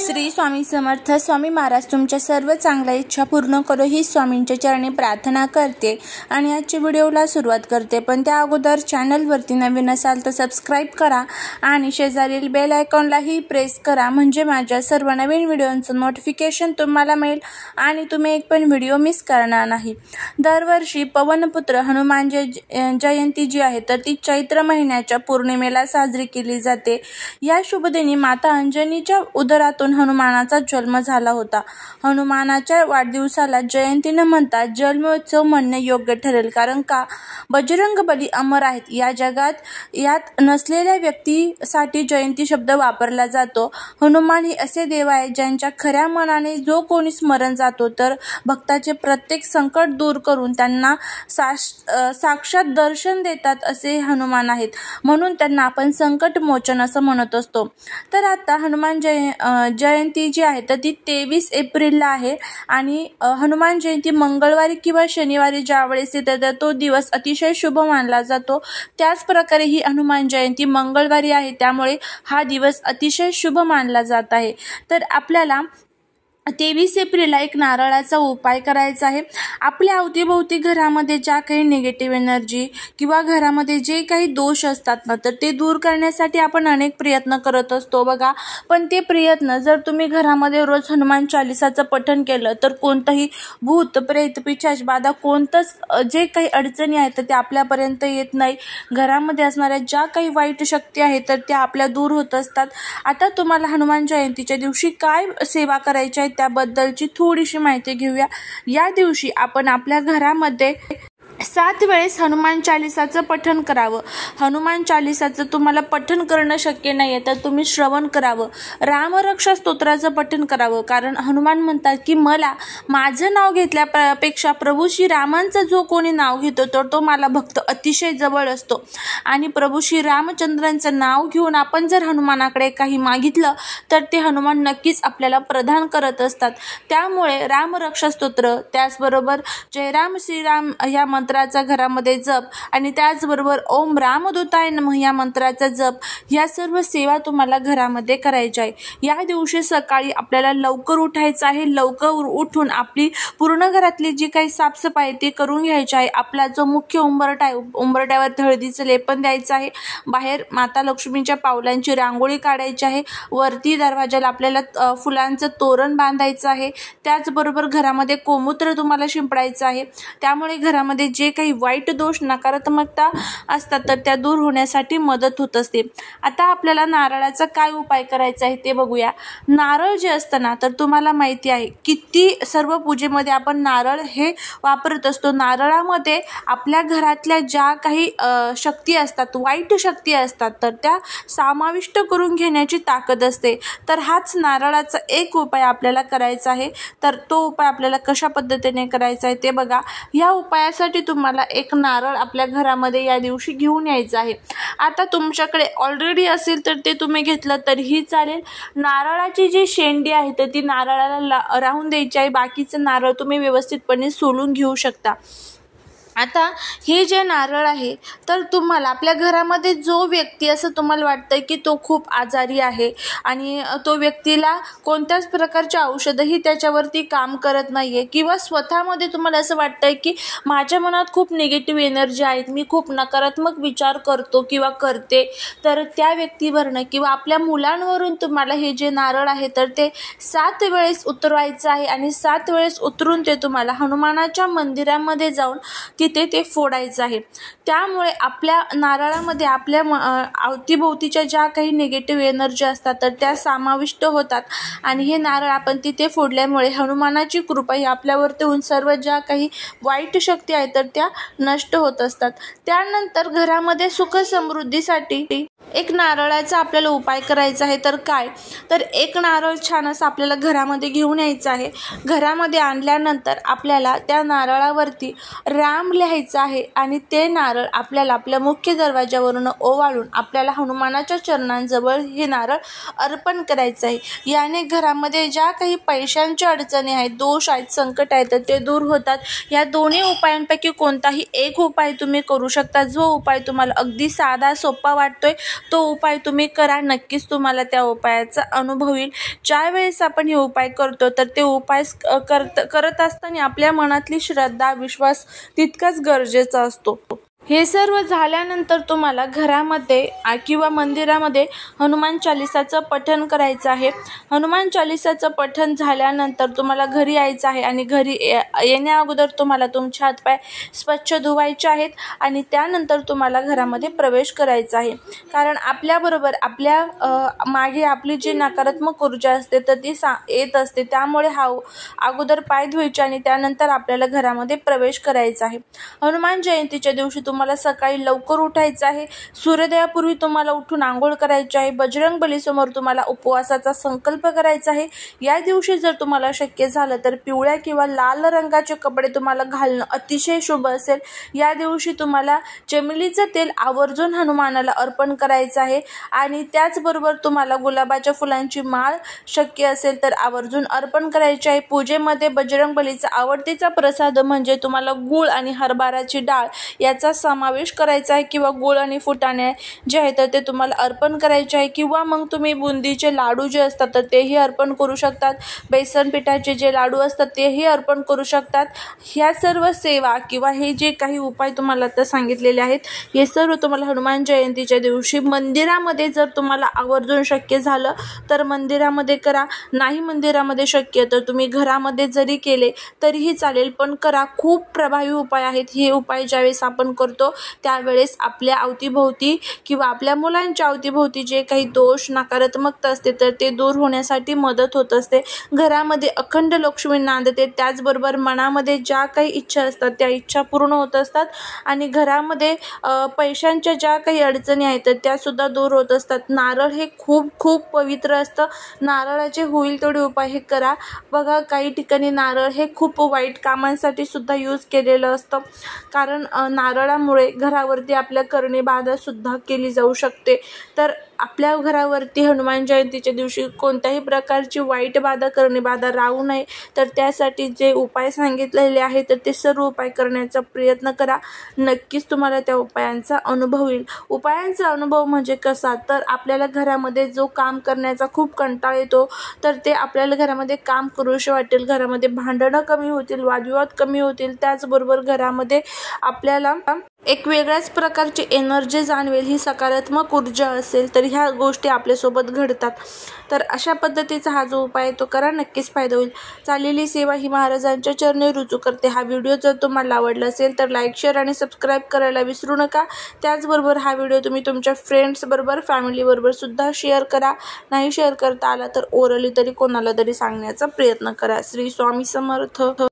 श्री स्वामी समर्थ. स्वामी महाराज तुमच्या सर्व चांगल्या इच्छा पूर्ण करो ही स्वामींच्या चरणी प्रार्थना करते आणि आजच्या व्हिडिओला सुरुवात करते. पण त्या अगोदर चॅनलवरती नवीन असाल तर सबस्क्राईब करा आणि शेजारील बेल आयकॉनलाही प्रेस करा, म्हणजे माझ्या सर्व नवीन व्हिडिओंचं नोटिफिकेशन तुम्हाला मिळेल आणि तुम्ही एक पण व्हिडिओ मिस करणार नाही. दरवर्षी पवनपुत्र हनुमान जयंती जी आहे तर ती चैत्र महिन्याच्या पौर्णिमेला साजरी केली जाते. या शुभदिनी माता अंजनीच्या उदरातून हनुमानाचा जन्म झाला होता. हनुमानाच्या वाढदिवसाला जयंती न म्हणता जन्मोत्सव म्हणणे योग्य ठरेल, कारण का बजरंग बली अमर आहेत. या जगात यात नसलेल्या व्यक्तीसाठी जयंती शब्द वापरला जातो. हनुमान हे असे देव आहेत ज्यांच्या खऱ्या मनाने जो कोणी स्मरण जातो तर भक्ताचे प्रत्येक संकट दूर करून त्यांना साक्षात दर्शन देतात असे हनुमान आहेत. म्हणून त्यांना आपण संकट मोचन असं म्हणत असतो. तर आता हनुमान जयंती जी आहे तर ती 23 एप्रिलला आहे आणि हनुमान जयंती मंगळवारी किंवा शनिवारी ज्यावेळेस येते तर तो दिवस अतिशय शुभ मानला जातो. त्याच प्रकारे ही हनुमान जयंती मंगळवारी आहे, त्यामुळे हा दिवस अतिशय शुभ मानला जात आहे. तर आपल्याला 23 एप्रिलला एक नारळाचा उपाय करायचा आहे. आपल्या अवतीभोवती घरामध्ये ज्या काही निगेटिव्ह एनर्जी किंवा घरामध्ये जे काही दोष असतात ना तर ते दूर करण्यासाठी आपण अनेक प्रयत्न करत असतो बघा. पण ते प्रयत्न जर तुम्ही घरामध्ये रोज हनुमान चालिसाचं पठण केलं तर कोणतंही भूत प्रेत पिशाच बाधा कोणतंच जे काही अडचणी आहेत तर ते आपल्यापर्यंत येत नाही. घरामध्ये असणाऱ्या ज्या काही वाईट शक्ती आहेत तर त्या आपल्या दूर होत असतात. आता तुम्हाला हनुमान जयंतीच्या दिवशी काय सेवा करायची आहे त्याबद्दलची थोडीशी माहिती घेऊया. या दिवशी आपण आपल्या घरामध्ये 7 वेळेस हनुमान चालिसाचं पठण करावं. हनुमान चालिसाचं तुम्हाला पठण करणं शक्य नाही आहे तर तुम्ही श्रवण करावं. रामरक्षा स्तोत्राचं पठण करावं, कारण हनुमान म्हणतात की मला माझं नाव घेतल्यापेक्षा प्रभू श्री रामांचं जो कोणी नाव घेतो तर तो मला भक्त अतिशय जवळ असतो. आणि प्रभू श्री रामचंद्रांचं नाव घेऊन आपण जर हनुमानाकडे काही मागितलं तर ते हनुमान नक्कीच आपल्याला प्रदान करत असतात. त्यामुळे रामरक्षा स्तोत्र, त्याचबरोबर जय राम श्रीराम या मंत्राचा घरामध्ये जप आणि त्याचबरोबर ओम रामदूताय नमः या मंत्राचा जप, ह्या सर्व सेवा तुम्हाला घरामध्ये करायच्या आहे. या दिवशी सकाळी आपल्याला लवकर उठायचं आहे. लवकर उठून आपली पूर्ण घरातली जी काही साफसफाई ती करून घ्यायची आहे. आपला जो मुख्य उंबरठा आहे, उंबरठ्यावर हळदीचं लेपन द्यायचं आहे. बाहेर माता लक्ष्मीच्या पावलांची रांगोळी काढायची आहे. वरती दरवाजाला आपल्याला फुलांचं तोरण बांधायचं आहे. त्याचबरोबर घरामध्ये गोमूत्र तुम्हाला शिंपडायचं आहे. त्यामुळे घरामध्ये जे काही वाईट दोष नकारात्मकता असतात तर त्या दूर होण्यासाठी मदत होत असते. आता आपल्याला नारळाचा काय उपाय करायचा आहे ते बघूया. नारळ जे असतं ना तर तुम्हाला माहिती आहे किती सर्व पूजेमध्ये आपण नारळ हे वापरत असतो. नारळामध्ये आपल्या घरातल्या ज्या काही शक्ती असतात, वाईट शक्ती असतात तर त्या समाविष्ट करून घेण्याची ताकद असते. तर हाच नारळाचा एक उपाय आपल्याला करायचा आहे. तर तो उपाय आपल्याला कशा पद्धतीने करायचा आहे ते बघा. या उपायासाठी तुम्हाला एक नारळ आपल्या घरामध्ये या दिवशी घेऊन यायचं आहे. आता तुमच्याकडे ऑलरेडी असेल तर ते तुम्ही घेतलं तरीही चालेल. नारळाची जी शेंडी आहे तर ती नारळाला राहून द्यायची आहे. बाकीचं नारळ तुम्ही व्यवस्थितपणे सोलून घेऊ शकता. आता हे जे नारळ आहे तर तुम्हाला आपल्या घरामध्ये जो व्यक्ती असं तुम्हाला वाटतं की तो खूप आजारी आहे आणि तो व्यक्तीला कोणत्याच प्रकारचे औषधही त्याच्यावरती काम करत नाही आहे किंवा स्वतःमध्ये तुम्हाला असं वाटतंय की माझ्या मनात खूप निगेटिव्ह एनर्जी आहेत, मी खूप नकारात्मक विचार करतो किंवा करते, तर त्या व्यक्तीवरनं किंवा आपल्या मुलांवरून तुम्हाला हे जे नारळ आहे तर ते 7 वेळेस उतरवायचं आहे आणि 7 वेळेस उतरून ते तुम्हाला हनुमानाच्या मंदिरामध्ये जाऊन तिथे ते फोडायचं आहे. त्यामुळे आपल्या नारळामध्ये आपल्या अवतीभोवतीच्या ज्या काही निगेटिव्ह एनर्जी असतात तर त्या समाविष्ट होतात आणि हे नारळ आपण तिथे फोडल्यामुळे हनुमानाची कृपा ही आपल्यावरती होऊन सर्व ज्या काही वाईट शक्ती आहेत तर त्या नष्ट होत असतात. त्यानंतर घरामध्ये सुख समृद्धीसाठी एक नारळाचा आपल्याला उपाय करायचा आहे. तर काय, तर एक नारळ छान असं आपल्याला घरामध्ये घेऊन यायचं आहे. घरामध्ये आणल्यानंतर आपल्याला त्या नारळावरती राम लिहायचं आहे आणि ते नारळ आपल्याला आपल्या मुख्य दरवाजावरून ओवाळून आपल्याला हनुमानाच्या चरणांजवळ हे नारळ अर्पण करायचं आहे. याने घरामध्ये ज्या काही पैशांच्या अडचणी आहेत, दोष आहेत, संकट आहेत तर ते दूर होतात. या दोन्ही उपायांपैकी कोणताही एक उपाय तुम्ही करू शकता. जो उपाय तुम्हाला अगदी साधा सोपा वाटतोय तो उपाय तुम्ही करा, नक्कीच तुम्हाला त्या उपायाचा अनुभव येईल. ज्यावेळेस आपण हे उपाय करतो तर ते उपाय करत असताना आपल्या मनातली श्रद्धा, विश्वास तितकाच गरजेचा असतो. हे सर्व झाल्यानंतर तुम्हाला घरामध्ये किंवा मंदिरामध्ये हनुमान चालिसाचं पठण करायचं आहे. हनुमान चालिसाचं पठण झाल्यानंतर तुम्हाला घरी यायचं आहे आणि घरी येण्या अगोदर तुम्हाला तुमचे हातपाय स्वच्छ धुवायचे आहेत आणि त्यानंतर तुम्हाला घरामध्ये प्रवेश करायचा आहे. कारण आपल्याबरोबर आपल्या मागे आपली जी नकारात्मक ऊर्जा असते तर ती येत असते. त्यामुळे अगोदर पाय धुवायचे आणि त्यानंतर आपल्याला घरामध्ये प्रवेश करायचा आहे. हनुमान जयंतीच्या दिवशी तुम्हाला सकाळी लवकर उठायचं आहे. सूर्योदयापूर्वी तुम्हाला उठून आंघोळ करायची आहे. बजरंग बलीसमोर तुम्हाला उपवासाचा संकल्प करायचा आहे. या दिवशी जर तुम्हाला शक्य झालं तर पिवळ्या किंवा लाल रंगाचे कपडे तुम्हाला घालणं अतिशय शुभ असेल. या दिवशी तुम्हाला चमेलीचं तेल आवर्जून हनुमानाला अर्पण करायचं आहे आणि त्याचबरोबर तुम्हाला गुलाबाच्या फुलांची माळ शक्य असेल तर आवर्जून अर्पण करायची आहे. पूजेमध्ये बजरंग बलीचा आवडतीचा प्रसाद म्हणजे तुम्हाला गूळ आणि हरभऱ्याची डाळ याचा समावेश करायचा आहे किंवा गूळ आणि फुटाणे जे आहे तर ते तुम्हाला अर्पण करायचे आहे किंवा मग तुम्ही बुंदीचे लाडू जे असतात तर तेही अर्पण करू शकतात. बेसन पिठाचे जे लाडू असतात तेही अर्पण करू शकतात. ह्या सर्व सेवा किंवा हे जे काही उपाय तुम्हाला आता सांगितलेले आहेत हे सर्व तुम्हाला हनुमान जयंतीच्या दिवशी मंदिरामध्ये जर तुम्हाला आवर्जून शक्य झालं तर मंदिरामध्ये करा. नाही मंदिरामध्ये शक्य तर तुम्ही घरामध्ये जरी केले तरीही चालेल, पण करा. खूप प्रभावी उपाय आहेत. हे उपाय ज्यावेळेस आपण करतो त्यावेळेस आपल्या अवतीभोवती किंवा आपल्या मुलांच्या अवतीभोवती जे काही दोष, नकारात्मकता असते तर ते दूर होण्यासाठी मदत होत असते. घरामध्ये अखंड लक्ष्मी नांदते. त्याचबरोबर मनामध्ये ज्या काही इच्छा असतात त्या इच्छा पूर्ण होत असतात आणि घरामध्ये पैशांच्या ज्या काही अडचणी आहेत तर त्या सुद्धा दूर होत असतात. नारळ हे खूप खूप पवित्र असतं. नारळाचे होईल तेवढे उपाय हे करा. बघा, काही ठिकाणी नारळ हे खूप वाईट कामांसाठी सुद्धा यूज केलेलं असतं. कारण नारळामुळे घरावरती आपल्या करणी बाधा सुद्धा केली जाऊ शकते. तर आपल्या घरावरती हनुमान जयंतीच्या दिवशी कोणत्याही प्रकारची वाईट बाधा, करणी बाधा राहू नये तर त्यासाठी जे उपाय सांगितलेले आहेत तर ते सर्व उपाय करण्याचा प्रयत्न करा. नक्कीच तुम्हाला त्या उपायांचा अनुभव येईल. उपायांचा अनुभव म्हणजे कसा, तर आपल्याला घरामध्ये जो काम करण्याचा खूप कंटाळा येतो तर ते आपल्याला घरामध्ये काम करूशी वाटेल. घरामध्ये भांडणं कमी होतील, वादविवाद कमी होतील. त्याचबरोबर घरामध्ये आपल्याला एक वेगळ्याच प्रकारची एनर्जी जाणवेल. ही सकारात्मक ऊर्जा असेल तर ह्या गोष्टी आपल्यासोबत घडतात. तर अशा पद्धतीचा हा जो उपाय तो करा, नक्कीच फायदा होईल. चाललेली सेवा ही महाराजांच्या चरणी रुजू करते. हा व्हिडिओ जर तुम्हाला आवडला असेल तर लाईक, शेअर आणि सबस्क्राईब करायला विसरू नका. त्याचबरोबर हा व्हिडिओ तुम्ही तुमच्या फ्रेंड्सबरोबर, फॅमिलीबरोबर सुद्धा शेअर करा. नाही शेअर करता आला तर ओरली तरी कोणाला तरी सांगण्याचा प्रयत्न करा. श्री स्वामी समर्थ.